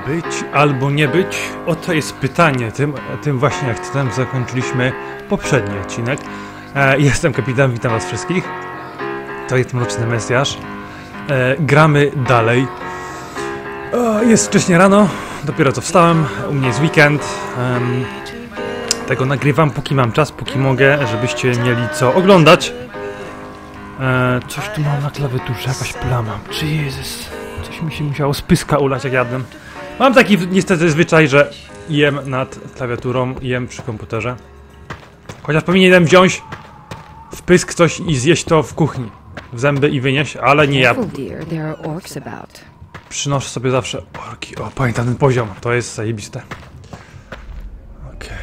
Być albo nie być? Oto jest pytanie. Tym właśnie akcentem zakończyliśmy poprzedni odcinek. Jestem kapitan, witam was wszystkich. To jest Mroczny Mesjasz. Gramy dalej. Jest wcześnie rano, dopiero co wstałem. U mnie jest weekend. Tego nagrywam, póki mam czas, póki mogę, żebyście mieli co oglądać. Coś tu mam na klawiaturze, jakaś plama. Jezus, coś mi się musiało z pyska ulać, jak jadłem. Mam taki niestety zwyczaj, że jem nad klawiaturą, jem przy komputerze. Chociaż powinienem wziąć w pysk coś i zjeść to w kuchni. W zęby i wynieść, ale nie jadłem. Przynoszę sobie zawsze orki. O, pamiętam ten poziom, to jest zajebiste. Okej.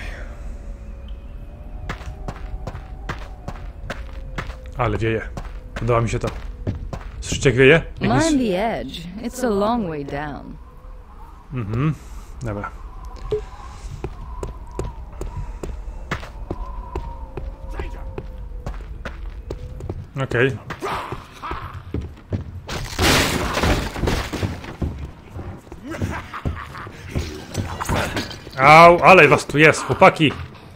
Ale wieje. Podoba mi się to. Słyszycie, jak wieje? Mind the edge. It's a long way down. Dobra. Okej. Au, ale was tu jest, chłopaki.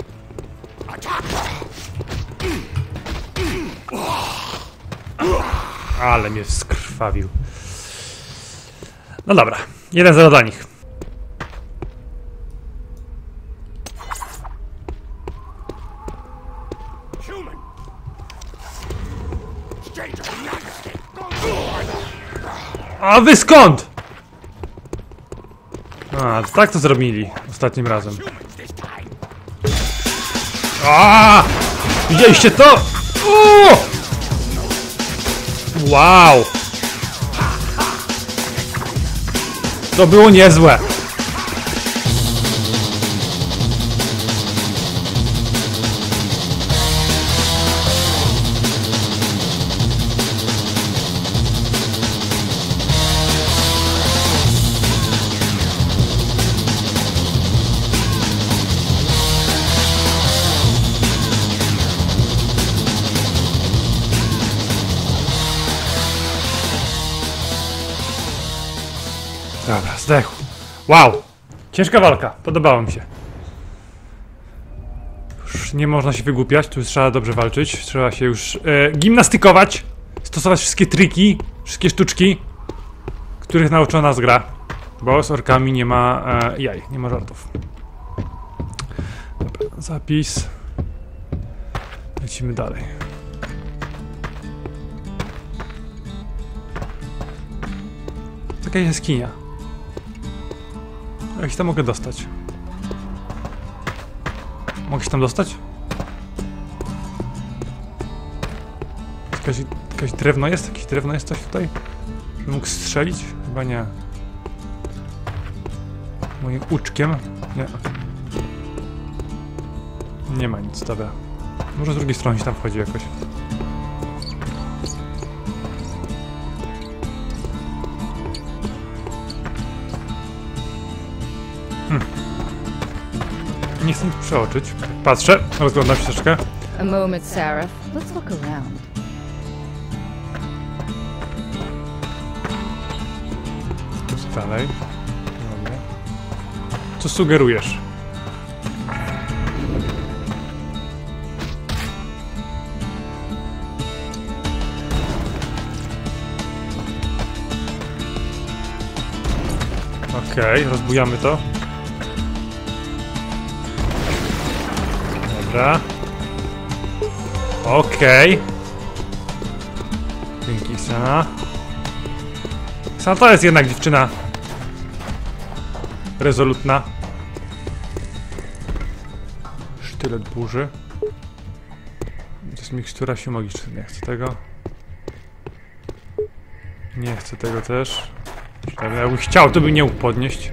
Ale mnie skrwawił. No dobra, 1-0 dla nich. A wy skąd? A, tak to zrobili ostatnim razem. A! Widzieliście to? O! Wow! To było niezłe. Dobra, zdechł. Wow! Ciężka walka, podobało mi się. Już nie można się wygłupiać, tu trzeba dobrze walczyć. Trzeba się już gimnastykować. Stosować wszystkie triki, wszystkie sztuczki, których nauczyła nas gra. Bo z orkami nie ma jaj, nie ma żartów. Dobra, zapis. Lecimy dalej. Taka jaskinia. Jak się tam mogę dostać? Mogę się tam dostać? Jakieś drewno jest? Jakieś drewno jest coś tutaj? Żebym mógł strzelić? Chyba nie. Moim łuczkiem? Nie. Nie ma nic, dobra. Może z drugiej strony się tam wchodzi jakoś. Nie chcę nic przeoczyć. Patrzę, rozglądam się troszeczkę. A moment, Sarah. Let's look around. Dalej. Dobra. Co sugerujesz? Okej, rozbujamy to. Dobra. Okej. Dzięki, Ksana. Ksana to jest jednak dziewczyna rezolutna. Sztylet burzy. To jest mikstura sił magicznych. Nie chcę tego. Nie chcę tego też. Jakbym chciał, to bym nie mógł podnieść.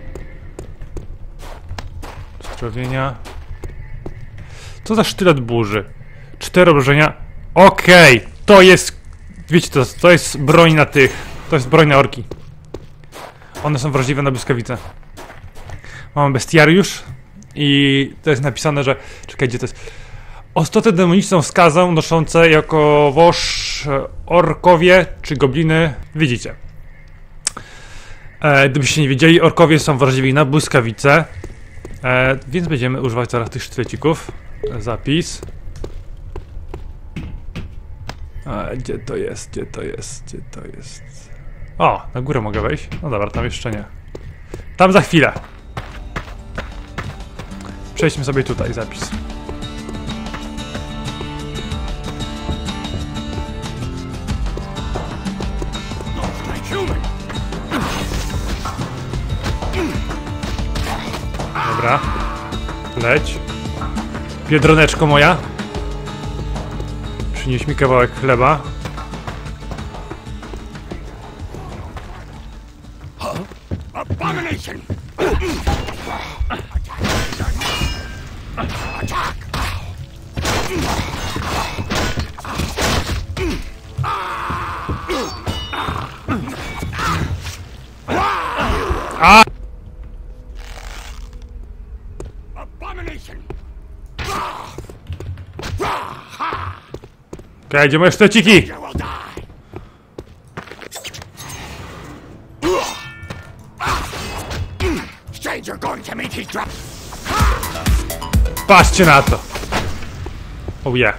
Zdrowienia. Co za sztylet burzy? 4 obrażenia. Okej, to jest... Wiecie, to jest broń na tych. To jest broń na orki. One są wrażliwe na błyskawice. Mamy bestiariusz. I to jest napisane, że... Czekaj, gdzie to jest? Ostotę demoniczną skazę noszące jako woż orkowie czy gobliny. Widzicie. Gdybyście nie wiedzieli, orkowie są wrażliwi na błyskawice. Więc będziemy używać teraz tych sztylecików. Zapis. Gdzie to jest? Gdzie to jest? Gdzie to jest? O, na górę mogę wejść? No dobra, tam jeszcze nie. Tam za chwilę. Przejdźmy sobie tutaj, zapis. Dobra. Leć. Biedroneczko moja. Przynieś mi kawałek chleba. Abomination! Attack! Abomination! Okej, gdzie moje szteciki? You will die! Stranger going to meet his drop. Patrzcie na to! Oh yeah.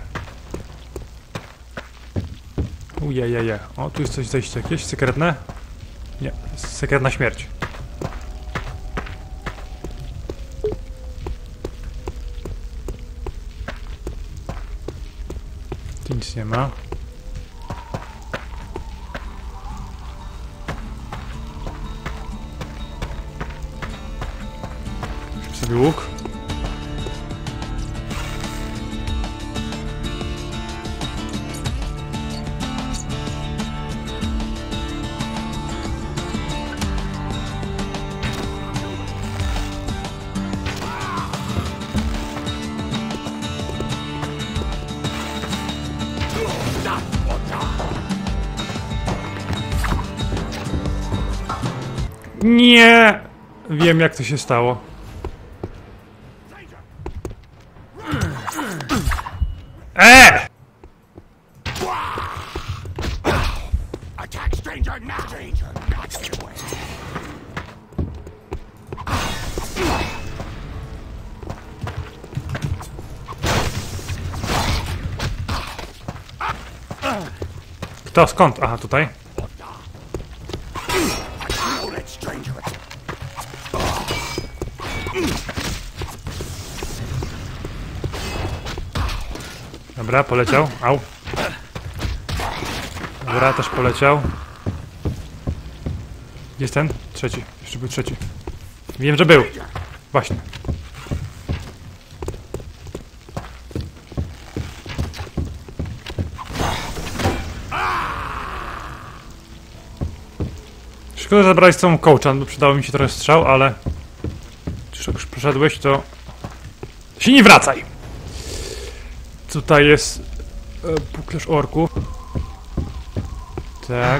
Oh yeah, yeah, yeah. O, tu jest coś zejście jakieś sekretne? Nie, sekretna śmierć. Tu nic nie ma. Weźmy sobie łuk. Nie! Wiem, jak to się stało. Attack stranger now! Stranger not get away! Kto? Skąd? Aha, tutaj. Hold it, stranger! Dobra, poleciał. Au. Dobra, też poleciał. Jest ten? Trzeci. Jeszcze był trzeci. Wiem, że był. Właśnie. Szkoda, że zabrałeś z sobą coacha, bo przydało mi się trochę strzał, ale... jak już poszedłeś, to... się nie wracaj! Tutaj jest... puklerz orków. Tak.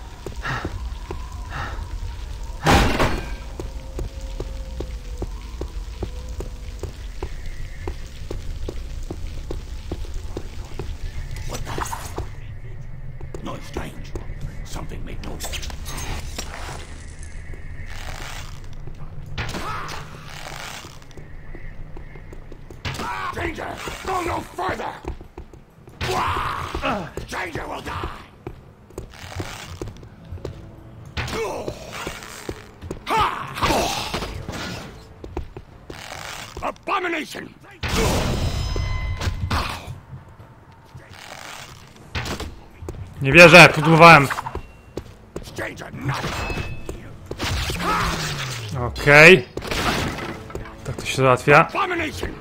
No, strange. Something made noise. Stranger, go no further! Stranger will die! Abomination! Nie wierzę, próbowałem. Stranger not. Okej. Tak to się załatwia. Abomination!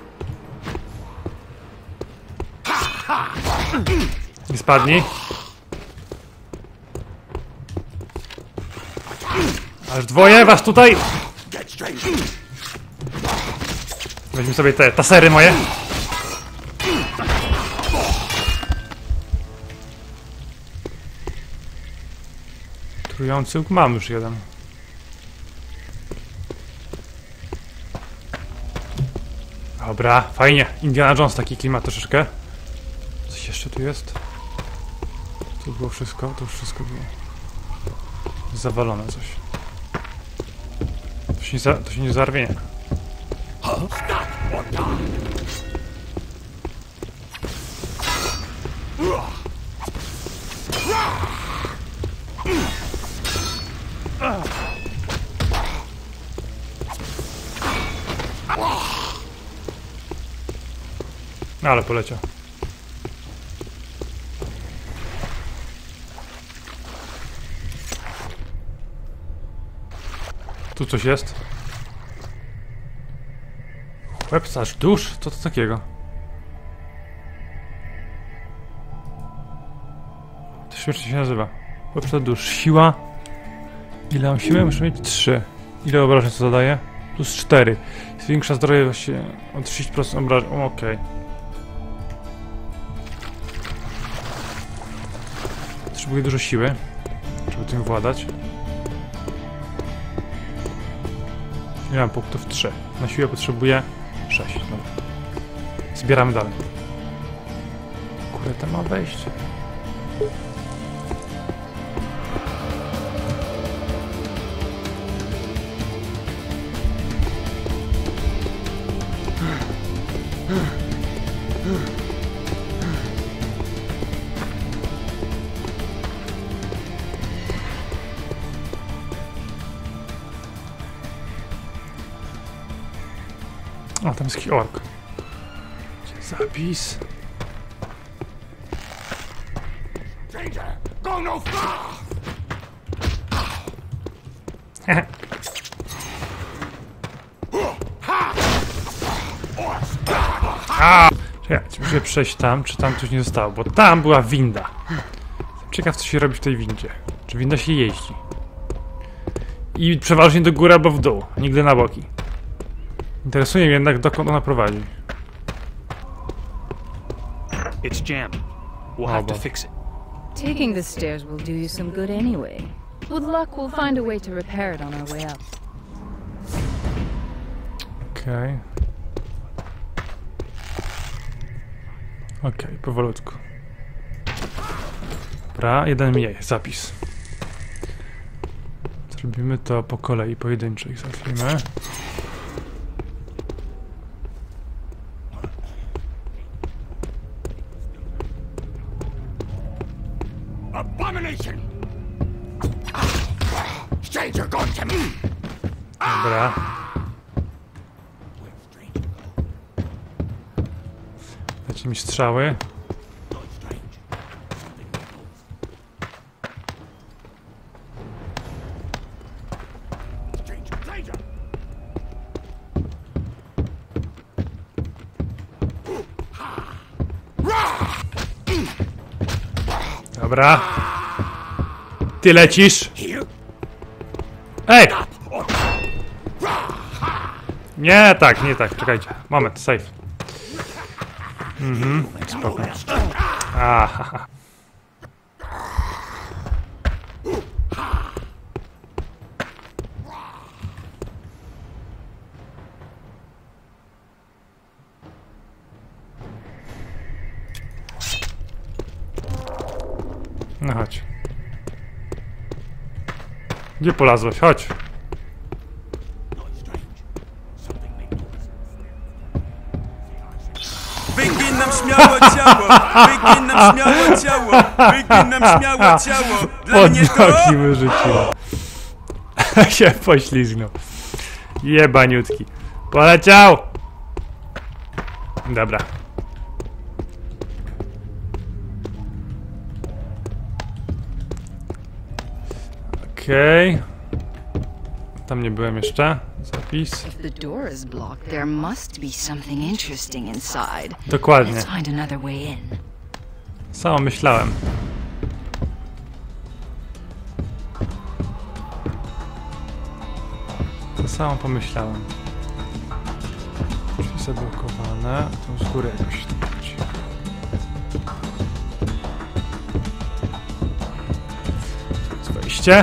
Nie spadnij. Aż dwoje was tutaj. Get stranger! Weźmy sobie te tasery moje. Trujący łuk mam już jeden. Dobra, fajnie. Indiana Jones, taki klimat troszeczkę. Coś jeszcze tu jest? Tu było wszystko, to już wszystko było zawalone coś. To się nie zarwie, nie. No, ale poleciał. Tu coś jest. Łebcarz dusz? Co to takiego? To śmiesznie się nazywa. Łebcarz dusz. Siła. Ile mam siły? Muszę mieć 3. Ile obrażeń co zadaje? Plus 4. Zwiększa zdrowie właśnie o 30% obrażeń. Okej. Potrzebuję dużo siły, żeby tym władać. Nie mam punktów 3. Na siłę potrzebuję 6. Dobra. Zbieramy dalej. Kurde, tam ma wejście. O, tam jest jakiś ork. Zapis. Stranger, go no far! Czekaj, muszę przejść tam, czy tam coś nie zostało, bo tam była winda. Ciekaw, co się robi w tej windzie. Czy winda się jeździ? I przeważnie do góry albo w dół, nigdy na boki. Interesuje mnie jednak, dokąd ona prowadzi. It's jammed. We'll have to fix it. Taking the stairs will do you some good anyway. With luck, we'll find a way to repair it on our way up. Okej. Okej, powolutku. Dobra, jeden mniej, zapis. Zrobimy to po kolei, pojedynczo ich załatwimy. Abomination! Stranger going to me! Dobra. Dajcie mi strzały. Dobra. Ty lecisz. Ej! Nie tak, nie tak, czekajcie. Moment, safe. Spoko. Aha. No chodź. Gdzie polazłeś? Chodź. Wyginam śmiało ciało, wyginam śmiało ciało, wyginam śmiało ciało. Dla Pod mnie to... nogi wyrzuciło. się poślizgnął. Jebaniutki. Poleciał! Dobra. Okej. Tam nie byłem jeszcze. Zapis. If the door is blocked, there must be something interesting inside. Dokładnie. Let's find another way in. Samo myślałem. To samo pomyślałem. Drzwi zablokowane. Tu z góry jakoś chodzi. To jest wejście.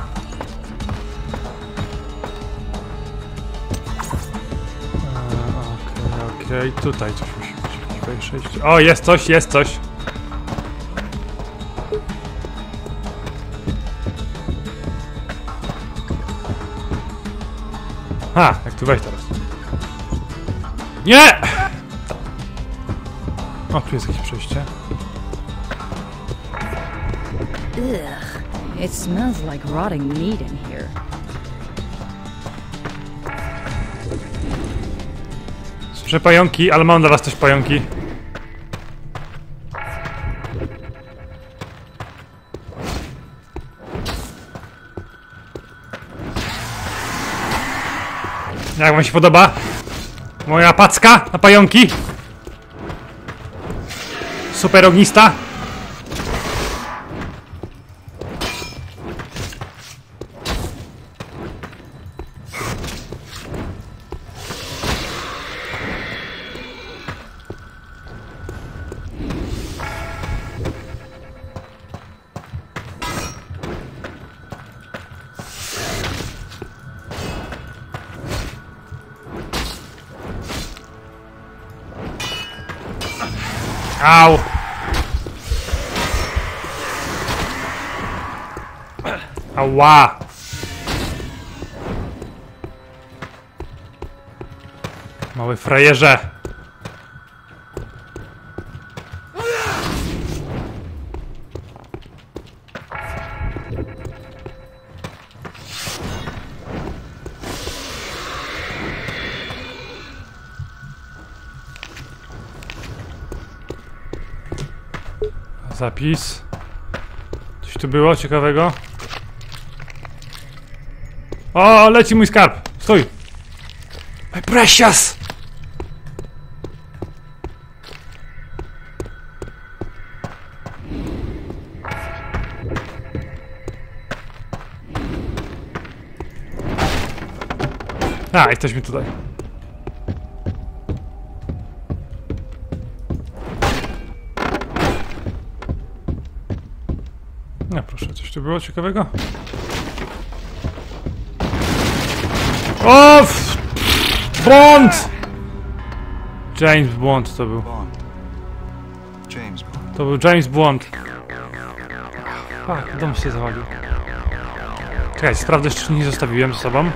Okej, tutaj coś musi być. Jakieś wejście. O, jest coś, jest coś. Ha, jak tu wejść teraz? Nie! O, tu jest jakieś przejście. Ugh. It smells like rotting meat in here. Słyszę pająki, ale mam dla was też pająki. Jak wam się podoba? Moja packa na pająki? Super ognista? Au! Ała! Mały frajerze! Zapis. Coś tu było ciekawego? O, leci mój skarb! Stój! My precious! A, jesteśmy tutaj. No proszę, coś tu było ciekawego? O! Bond! James Bond to był. To był James Bond. Fuck, dom się zawalił. Czekaj, sprawdzę, czy nie zostawiłem ze sobą.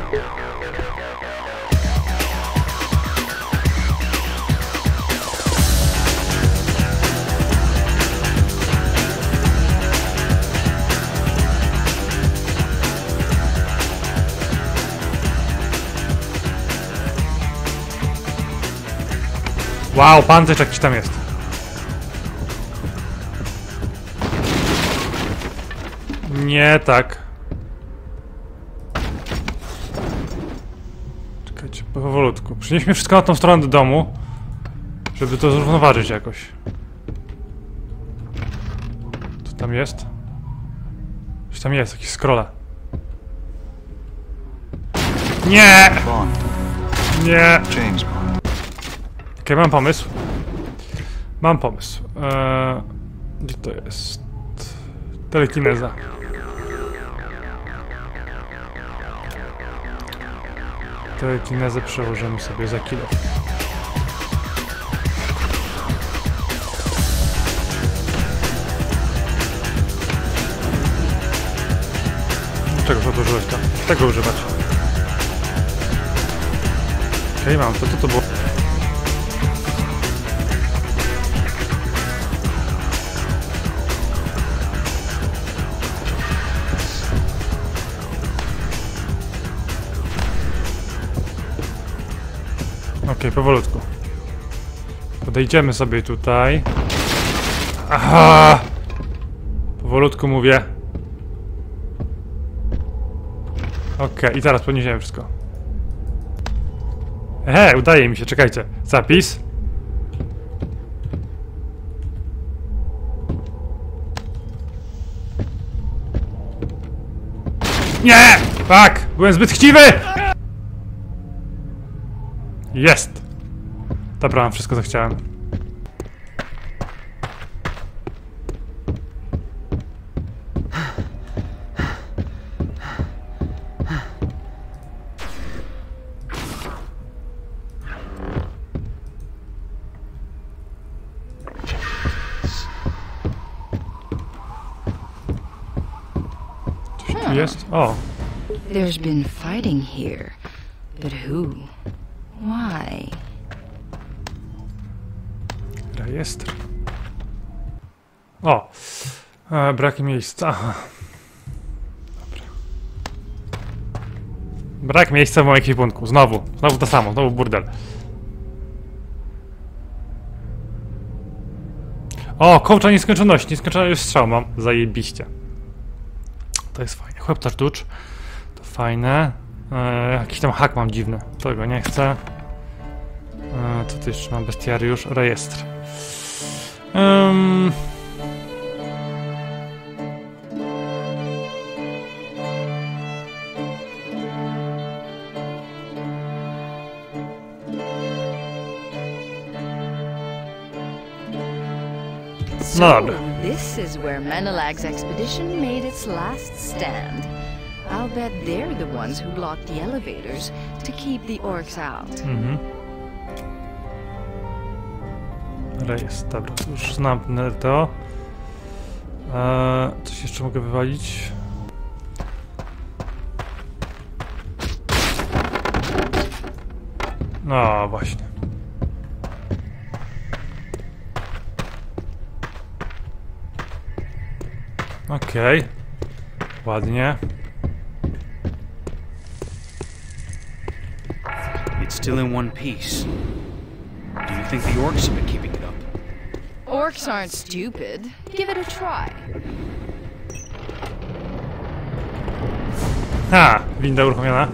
Wow, pancerz jakiś tam jest. Nie tak. Czekajcie, powolutku. Przynieśmy wszystko na tą stronę do domu, żeby to zrównoważyć jakoś. Co tam jest? Coś tam jest, jakiś scrolla. Nie! Nie! Okej, mam pomysł. Mam pomysł. Gdzie to jest? Telekineza. Telekinezę przełożymy sobie za kilo. Czego podłożyłeś tam? Tego używać. Okej, mam to. Co to było? Okej, powolutku. Podejdziemy sobie tutaj. Aha! Powolutku mówię. Okej, i teraz podniesiemy wszystko. Udaje mi się, czekajcie. Zapis. Nie! Fuck! Byłem zbyt chciwy! Jest! Dobra, mam wszystko, co chciałem. Coś tu jest? O! There's been fighting here, But who? Why? Rejestr. O! Brak miejsca. Aha. Dobra. Brak miejsca w moim ekwipunku. Znowu to samo. Znowu burdel. O! Kołcza nieskończoności. Nieskończony już strzał mam. Zajebiście. To jest fajne. Chłopca sztucz. To fajne. Jakiś tam hak mam dziwny. Tego nie chcę. Co tu jeszcze mam? Bestiariusz. Rejestr. So, this is where Menelag's expedition made its last stand. I'll bet they're the ones who blocked the elevators to keep the orcs out. Rejestr, dobra, to już znam to. Coś jeszcze mogę wywalić? No właśnie. Okej. Ładnie. It's still in one piece. Do you think the orcs have been keeping it up? Orcs aren't stupid. Give it a try. Ha! Winda uruchomiona.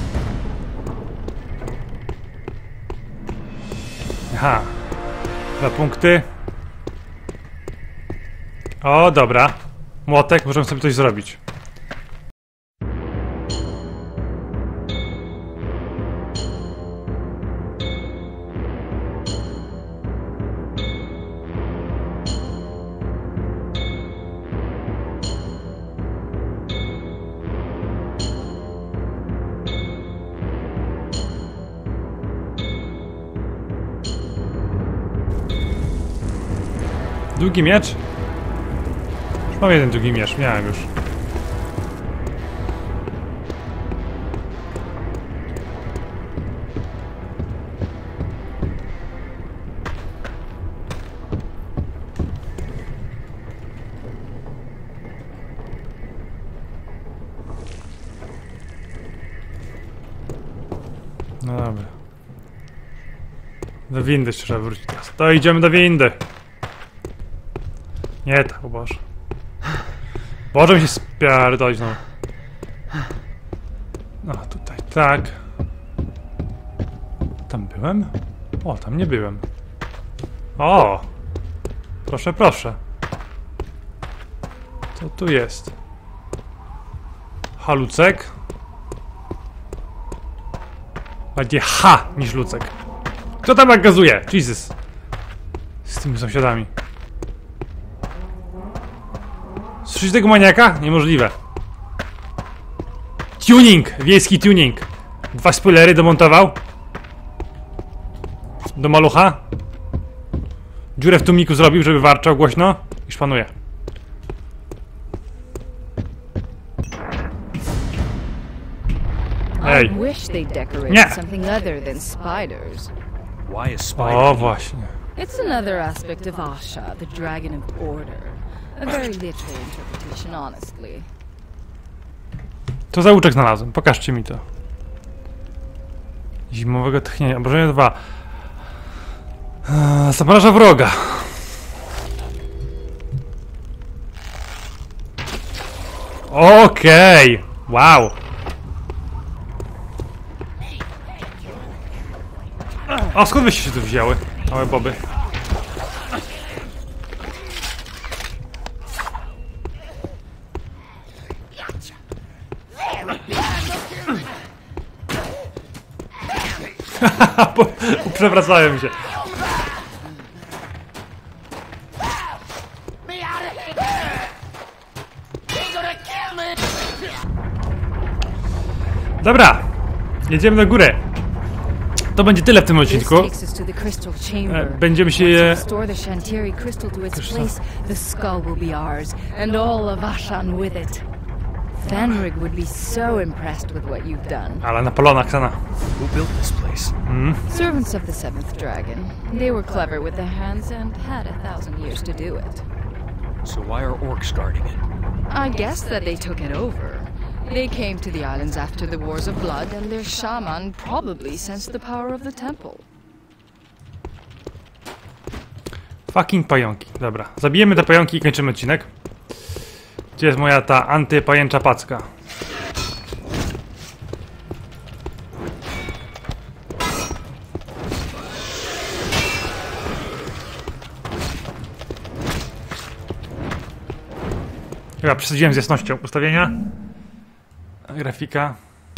Aha. 2 punkty. O, dobra. Młotek, możemy sobie coś zrobić. Długi miecz? Już mam jeden długi miecz, miałem już. No dobra. Do windy trzeba wrócić teraz. To idziemy do windy. Nie tak, o Boże. Boże mi się spierdolić, no. No tutaj, tak. Tam byłem? O, tam nie byłem. O! Proszę, proszę. Co tu jest? Halucek? Bardziej ha niż lucek. Kto tam tak gazuje? Jesus. Z tymi sąsiadami. Słyszysz tego maniaka? Niemożliwe. Tuning! Wiejski tuning. 2 spoilery domontował. Do malucha. Dziurę w tłumiku zrobił, żeby warczał głośno. I szpanuje. Ej. Nie! O, właśnie. It's another aspect of Asha, the Dragon of Order. A very literal interpretation, honestly. Co za łuczek znalazłem? Pokażcie mi to. Zimowego tchnienia. Obrażenia 2. Zamraża wroga. Okej. Wow. A skąd wyście się tu wzięły? Małe boby. Przewracają się. Dobra, jedziemy na górę. To będzie tyle w tym odcinku. Będziemy się... Ale Napoleona Ksana. Who built this place? Servants of the Seventh Dragon. They were clever with their hands and had 1,000 years to do it. So why are orcs guarding it? I guess that they took it over. They came to the islands after the Wars of Blood, and their shaman probably sensed the power of the temple. Fucking pająki. Dobra, zabijemy te pająki i kończymy odcinek. Gdzie jest moja ta antypajęcza packa? Chyba przesadziłem z jasnością ustawienia. Grafika.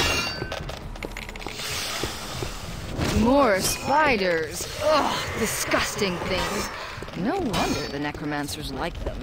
More spiders! Ugh, disgusting things. No wonder the necromancers like them.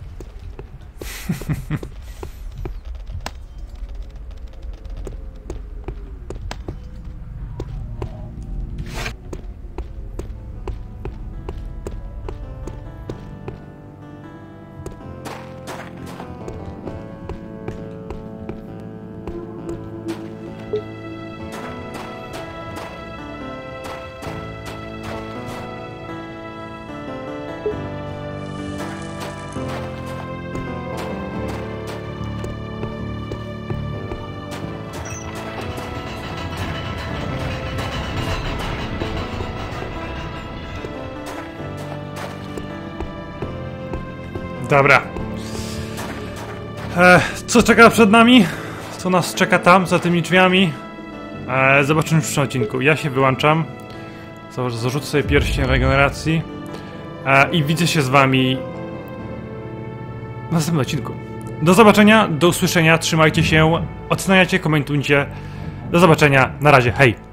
Dobra. Co czeka przed nami? Co nas czeka tam, za tymi drzwiami? Zobaczymy w przyszłym odcinku. Ja się wyłączam. Zarzucę sobie pierścień regeneracji. I widzę się z wami w następnym odcinku. Do zobaczenia, do usłyszenia, trzymajcie się, oceniajcie, komentujcie. Do zobaczenia, na razie, hej!